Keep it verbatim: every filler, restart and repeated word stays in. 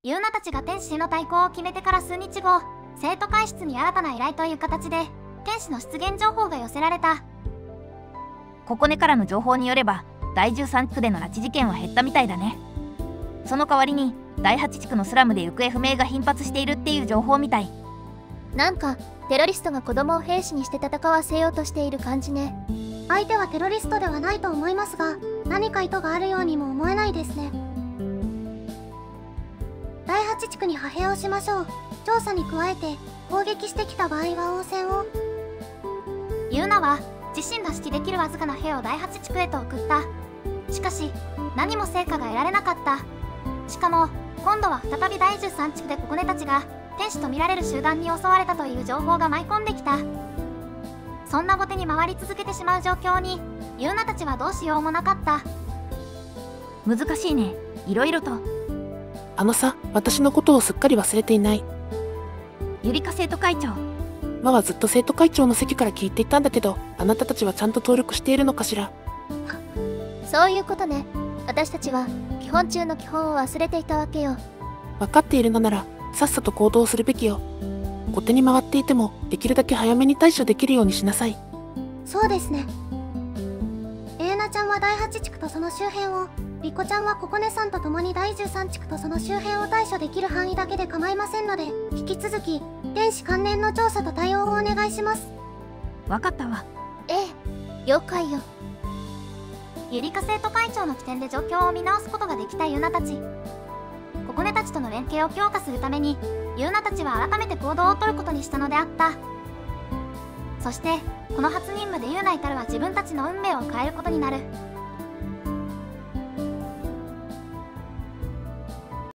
ユウナたちが天使への対抗を決めてから数日後、生徒会室に新たな依頼という形で天使の出現情報が寄せられた。 ここねからの情報によれば、だいじゅうさん地区での拉致事件は減ったみたいだね。その代わりにだいはち地区のスラムで行方不明が頻発しているっていう情報みたい。 なんかテロリストが子供を兵士にして戦わせようとしている感じね。 相手はテロリストではないと思いますが、何か意図があるようにも思えないですね。だいはち地区に派兵をしましょう。調査に加えて攻撃してきた場合は応戦を。 ユウナは自身が指揮できるわずかな兵をだいはち地区へと送った。しかし何も成果が得られなかった。しかも今度は再びだいじゅうさん地区でココネたちが天使と見られる集団に襲われたという情報が舞い込んできた。そんな後手に回り続けてしまう状況にユウナたちはどうしようもなかった。 難しいね、いろいろと。 あのさ、私のことをすっかり忘れていない？ ゆりか生徒会長。 マはずっと生徒会長の席から聞いていたんだけど、あなたたちはちゃんと登録しているのかしら？ そういうことね。私たちは基本中の基本を忘れていたわけよ。 分かっているのならさっさと行動するべきよ。後手に回っていてもできるだけ早めに対処できるようにしなさい。 そうですね。エーナちゃんはだいはち地区とその周辺を、リコちゃんはココネさんと共にだいじゅうさん地区とその周辺を対処できる範囲だけで構いませんので、引き続き天使関連の調査と対応をお願いします。 わかったわ。 ええ、了解よ。 ゆりか生徒会長の起点で状況を見直すことができたユウナたち。ココネたちとの連携を強化するためにユウナたちは改めて行動をとることにしたのであった。そしてこの初任務でユウナイタルは自分たちの運命を変えることになる。